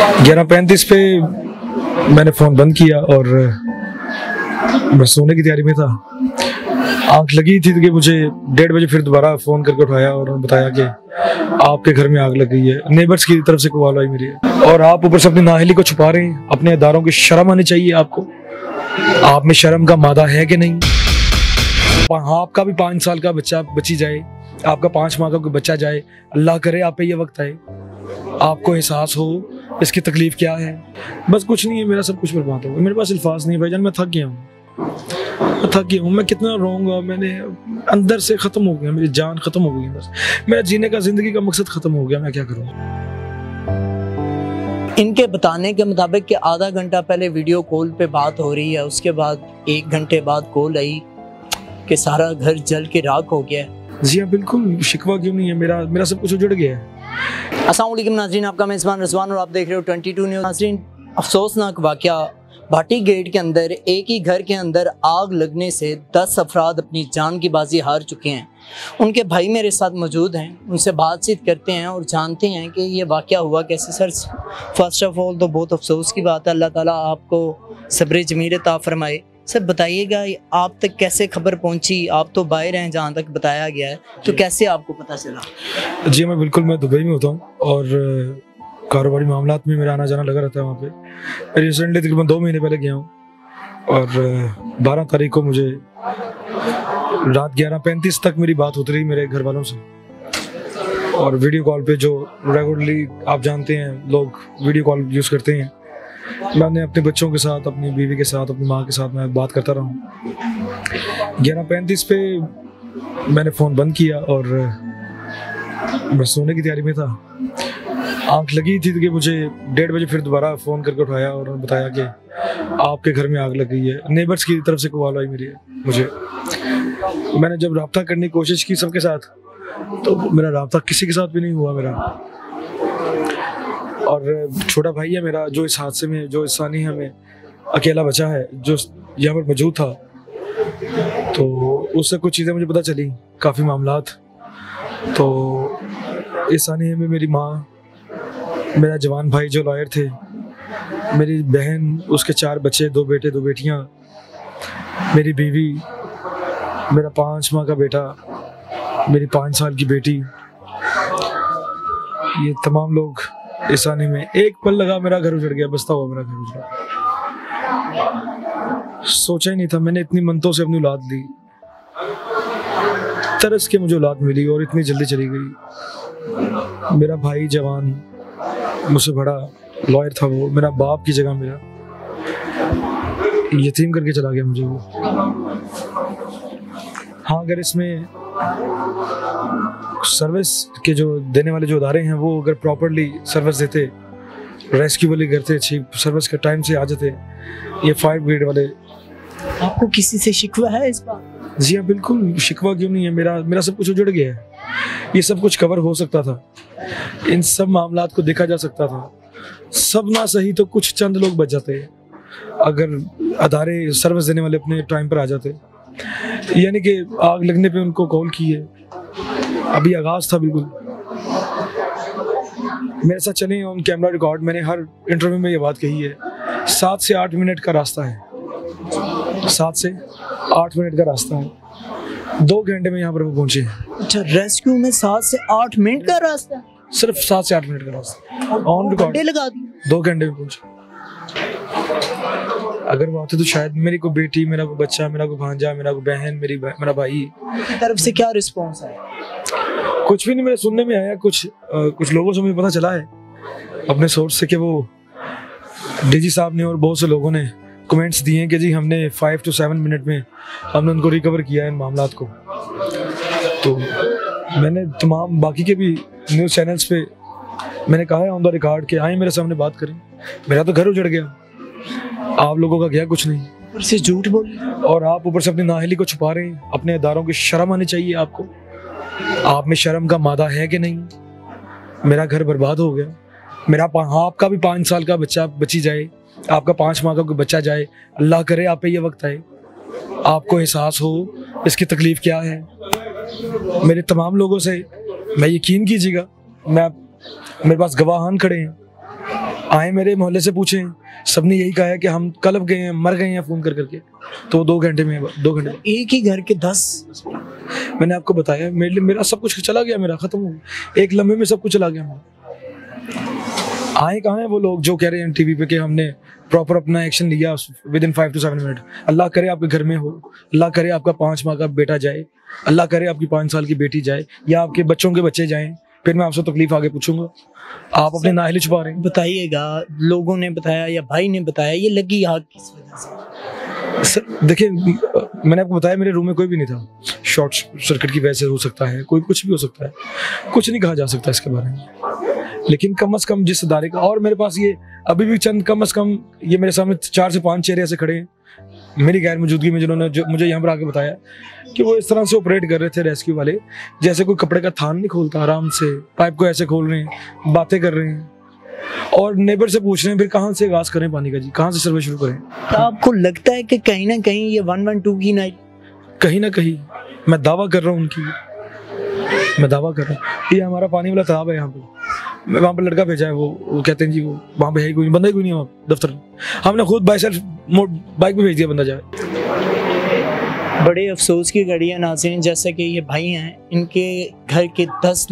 11:35 पे मैंने फ़ोन बंद किया और मैं सोने की तैयारी में था। आंख लगी थी कि मुझे 1:30 बजे फिर दोबारा फ़ोन करके उठाया और बताया कि आपके घर में आग लग गई है। नेबर्स की तरफ से कॉल आई मेरी, और आप ऊपर से अपनी नाअहली को छुपा रहे हैं। अपने इदारों की शर्म आनी चाहिए आपको। आप में शर्म का मादा है कि नहीं? आपका भी 5 साल का बच्चा बची जाए, आपका 5 माह का कोई बच्चा जाए, अल्लाह करे आप पे ये वक्त आए, आपको एहसास हो इसकी तकलीफ क्या है। बस कुछ नहीं है, मेरा सब कुछ बर्बाद हो गया। मेरे पास अल्फाज नहीं भाईजान, मैं थक गया हूँ। मैं कितना रोऊंगा, मैंने अंदर से खत्म हो गया, मेरी जान खत्म हो गई। बस मेरा जीने का, जिंदगी का मकसद खत्म हो गया। मैं क्या करूँ? इनके बताने के मुताबिक कि आधा घंटा पहले वीडियो कॉल पे बात हो रही है, उसके बाद 1 घंटे बाद कॉल आई कि सारा घर जल के राख हो गया है। जी हाँ बिल्कुल, शिकवा क्यों नहीं है, मेरा सब कुछ उजड़ गया है। अस्सलाम वालेकुम नाज़रीन, आपका मेज़बान रिजवान और आप देख रहे हो 22 न्यूज़। नाज़रीन, अफसोसनाक वाक़या भाटी गेट के अंदर एक ही घर के अंदर आग लगने से 10 अफराद अपनी जान की बाजी हार चुके हैं। उनके भाई मेरे साथ मौजूद हैं, उनसे बातचीत करते हैं और जानते हैं कि ये वाक़या हुआ कैसे। सर, फर्स्ट ऑफ ऑल तो बहुत अफसोस की बात है, अल्लाह ताला आपको सब्र जमील अता फरमाए। सर बताइएगा, आप तक कैसे खबर पहुंची? आप तो बाहर हैं जहाँ तक बताया गया है, तो कैसे आपको पता चला? जी मैं दुबई में होता हूँ और कारोबारी मामलात में मेरा आना जाना लगा रहता है वहाँ पे। मैं रिसेंटली तकरीबन 2 महीने पहले गया हूँ और 12 तारीख को मुझे रात 11:35 तक मेरी बात होती रही मेरे घर वालों से। और वीडियो कॉल पे जो रेगुलरली आप जानते हैं लोग वीडियो कॉल यूज़ करते हैं, मैंने अपने बच्चों के साथ, अपनी बीवी के साथ, अपनी माँ के साथ मैं बात करता रहा हूँ। 11:35 पे मैंने फ़ोन बंद किया और मैं सोने की तैयारी में था। आंख लगी थी कि मुझे 1:30 बजे फिर दोबारा फ़ोन करके उठाया और बताया कि आपके घर में आग लग गई है। नेबर्स की तरफ से कॉल आई मुझे। मैंने जब रब्ता करने की कोशिश की सबके साथ, तो मेरा रब्ता किसी के साथ भी नहीं हुआ मेरा। और छोटा भाई है मेरा जो इस हादसे में, जो इस सानिया में अकेला बचा है, जो यहाँ पर मौजूद था, तो उससे कुछ चीज़ें मुझे पता चली, काफ़ी मामलात। तो इस सानिया में मेरी माँ, मेरा जवान भाई जो लॉयर थे, मेरी बहन, उसके 4 बच्चे, 2 बेटे 2 बेटियाँ, मेरी बीवी, मेरा 5 माह का बेटा, मेरी 5 साल की बेटी, ये तमाम लोग इस आने में। एक पल लगा मेरा घर उजड़ गया, बसता हुआ मेरा घर उजड़ा। सोचा ही नहीं था, मैंने इतनी मन्नतों से अपनी औलाद ली, तरस के मुझे औलाद मिली और इतनी जल्दी चली गई। मेरा भाई जवान, मुझसे बड़ा लॉयर था वो, मेरा बाप की जगह मेरा यतीम करके चला गया मुझे वो। हाँ, अगर इसमें सर्विस के जो देने वाले जो अदारे हैं वो अगर प्रॉपरली सर्विस देते, रेस्क्यू वाले करते, अच्छी सर्विस का टाइम से आ जाते, ये 5 ग्रेड वाले। आपको किसी से शिकवा है इस बात? जी हाँ बिल्कुल, शिकवा क्यों नहीं है, मेरा सब कुछ उजड़ गया है। ये सब कुछ कवर हो सकता था, इन सब मामलात को देखा जा सकता था। सब ना सही तो कुछ चंद लोग बच जाते हैं अगर अदारे सर्विस देने वाले अपने टाइम पर आ जाते। यानी कि आग लगने पे उनको कॉल की है, अभी आगाज था बिल्कुल। मेरे साथ चले ऑन कैमरा रिकॉर्ड, मैंने हर इंटरव्यू में ये बात कही है, 7 से 8 मिनट का रास्ता है, 7 से 8 मिनट का रास्ता है। 2 घंटे में यहाँ पर वो पहुंचे। अच्छा, रेस्क्यू में 7 से 8 मिनट का रास्ता? सिर्फ 7 से 8 मिनट का रास्ता, ऑन रिकॉर्ड लगा दिए। 2 घंटे में पहुंचे। अगर वो आते तो शायद मेरी को बेटी, मेरा को बच्चा, मेरा को भांजा, मेरा को बहन, मेरा भाई की तरफ से क्या रिस्पॉन्स आया? कुछ भी नहीं, मेरे सुनने में आया कुछ लोगों से मुझे पता चला है अपने सोर्स से कि वो डीजी साहब ने और बहुत से लोगों ने कमेंट्स दिए हैं कि जी हमने 5 to 7 मिनट में हमने उनको रिकवर किया है इन मामलात को। तो मैंने तमाम बाकी के भी न्यूज़ चैनल्स पे मैंने कहा है ऑन द रिकॉर्ड कि आए मेरे सामने बात करें। मेरा तो घर उजड़ गया, आप लोगों का क्या कुछ नहीं। ऊपर से झूठ बोल और आप ऊपर से अपनी नाअहली को छुपा रहे हैं। अपने इदारों की शर्म आनी चाहिए आपको। आप में शर्म का मादा है कि नहीं? मेरा घर बर्बाद हो गया, मेरा आपका भी 5 साल का बच्चा बची जाए, आपका 5 माह का कोई बच्चा जाए, अल्लाह करे आप पे ये वक्त आए, आपको एहसास हो इसकी तकलीफ क्या है। मेरे तमाम लोगों से मैं यकीन कीजिएगा, मेरे पास गवाहान खड़े हैं, आए मेरे मोहल्ले से पूछें, सबने यही कहा है कि हम कलब गए हैं, मर गए हैं फ़ोन कर करके। तो 2 घंटे में 2 घंटे एक ही घर के 10। मैंने आपको बताया, मेरे लिए मेरा सब कुछ चला गया, मेरा खत्म हो गया, एक लम्हे में सब कुछ चला गया मेरा। आए कहाँ हैं वो लोग जो कह रहे हैं टीवी पे कि हमने प्रॉपर अपना एक्शन लिया विदिन 5 to 7 मिनट। अल्लाह करे आपके घर में हो, अल्लाह करे आपका 5 माह का बेटा जाए, अल्लाह करे आपकी 5 साल की बेटी जाए, या आपके बच्चों के बच्चे जाएं, फिर मैं आपसे तकलीफ आगे पूछूंगा। आप अपने नाहिल छुपा रहे हैं। बताइएगा, लोगों ने बताया या भाई ने बताया, ये लगी आग किस वजह से? सर देखिए, मैंने आपको बताया मेरे रूम में कोई भी नहीं था। शॉर्ट सर्किट की वजह से हो सकता है, कोई कुछ भी हो सकता है, कुछ नहीं कहा जा सकता इसके बारे में। लेकिन कम से कम जिस इदारे का, और मेरे पास ये अभी भी चंद कम से कम ये मेरे सामने 4 से 5 चेहरे ऐसे खड़े हैं मेरी गैर मौजूदगी में, जिन्होंने मुझे यहाँ पर आके बताया कि वो इस तरह से ऑपरेट कर रहे थे रेस्क्यू वाले, जैसे कोई कपड़े का थान नहीं खोलता, आराम से पाइप को ऐसे खोल रहे हैं, बातें कर रहे हैं और नेबर से पूछ रहे हैं फिर कहाँ से आगाज करें पानी का जी, कहाँ से सर्वे शुरू करें। तो आपको लगता है कि कहीं ना कहीं ये 112 की नाइट, कहीं ना कहीं, मैं दावा कर रहा हूँ उनकी, मैं दावा कर रहा हूँ, ये हमारा पानी वाला तालाब है यहाँ पे, मैं वहाँ पे लड़का भेजा है, वो कहते हैं जी वो वहाँ पे है कोई बंदा ही कोई नहीं वहाँ दफ्तर, हमने खुद बाइक पे भेज दिया बंदा जाए। बड़े अफसोस की घड़ी है नाज़रीन, जैसे कि ये भाई हैं, इनके घर के 10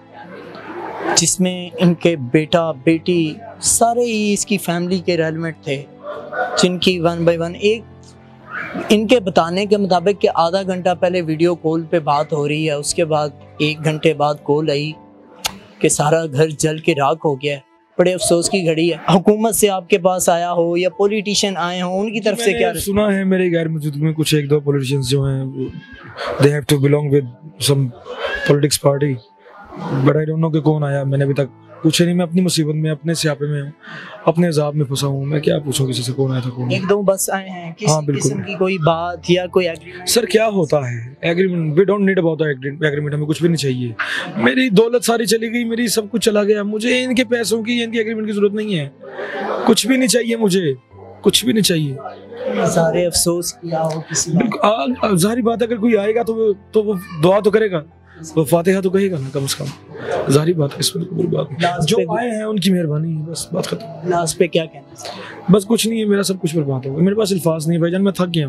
लोग जिसमें इनके बेटा बेटी सारे ही इसकी फैमिली के रेलिवेंट थे, जिनकी 1 by 1 एक इनके बताने के मुताबिक कि आधा घंटा पहले वीडियो कॉल पे बात हो रही है, उसके बाद 1 घंटे बाद कॉल आई कि सारा घर जल के राख हो गया है। बड़े अफसोस की घड़ी है। हुकूमत से आपके पास आया हो या पॉलिटिशियन आए हो, उनकी तरफ से क्या सुना है? मेरे गैर मौजूदगी में कुछ 1-2 पॉलिटिशियंस जो हैं they have to belong with some politics party, but I don't know कि कौन आया। मैंने अभी तक पूछे नहीं, मैं अपनी मुसीबत में, अपने स्यापे में हूँ, अपने अजाब में फंसा हूँ, मैं क्या पूछूं किसी से कौन आया था कौन। 1-2 बस आए हैं, किसी किस्म की कोई बात या कोई एग्रीमेंट? सर क्या होता है agreement? We don't need about agreement, हमें कुछ भी नहीं चाहिए। मेरी दौलत सारी चली गई, मेरी सब कुछ चला गया, मुझे इनके पैसों की, इनकी एग्रीमेंट की जरूरत नहीं है, कुछ भी नहीं चाहिए मुझे, कुछ भी नहीं चाहिए। सारे अफसोस किया हो किसी ने? बिल्कुल जाहिर बात है, अगर कोई आएगा तो वो दुआ तो करेगा, वो फातिहा तो कहेगा ना कम से कम, जाहिर बात है, इसमें कोई बात नहीं। जो आए हैं उनकी मेहरबानी है, बस बात खत्म। लास्ट पे क्या कहना? बस कुछ नहीं है, मेरा सब कुछ बर्बाद हो गया, मेरे पास अल्फाज नहीं भाईजान, मैं थक गया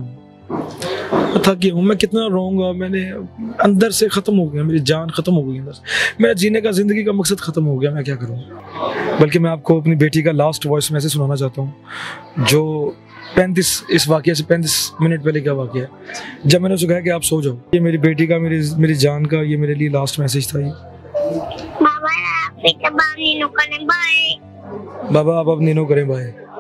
हूँ, मैं कितना रोऊंगा, मैंने अंदर से खत्म हो गया, मेरी जान खत्म हो गई अंदर से, मेरा जीने का, जिंदगी का मकसद खत्म हो गया, मैं क्या करूँ। बल्कि मैं आपको अपनी बेटी का लास्ट वॉइस मैसेज सुनाना चाहता हूँ, जो 35 इस वाक़े से 35 मिनट पहले का वाक़या है, जब मैंने उसे कहा कि आप सो जाओ। ये मेरी बेटी का, मेरी जान का, ये मेरे लिए लास्ट मैसेज था। ये बाबा आप अब नीनो करें बाय।